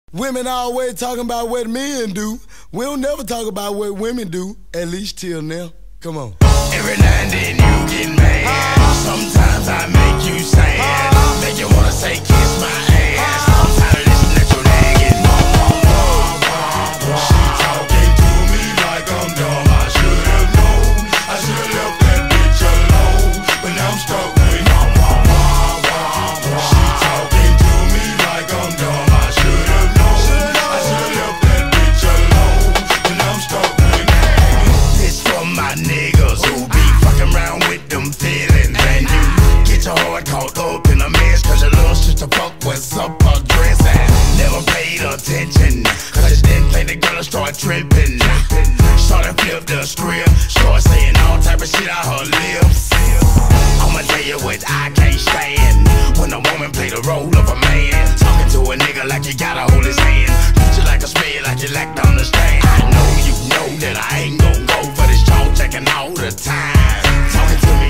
Women always talking about what men do. We don't never talk about what women do, at least till now. Come on. Every now and then you get mad. Sometimes I make you sad. Make you wanna say kiss my ass. I'm tired of listening to your nagging. She talking to me like I'm dumb. I should've known. I should've left that bitch alone. But now I'm stuck with She talking to me like I'm dumb. I should've known. I should've left that bitch alone. But now I'm stuck with This for my niggas who be fucking around with them feelings. And you get your heart caught up in a mess, cause your little sister fuck what's up her dress and never paid attention, cause she didn't play the girl and start tripping. Started flip the script, start saying all type of shit out her lips. I'ma tell you what I can't stand, when a woman play the role of a man, talking to a nigga like you gotta hold his hand, treat you like a spade, like you lack to understand. I know you know that I ain't gon' go for this jaw checking all the time, talking to me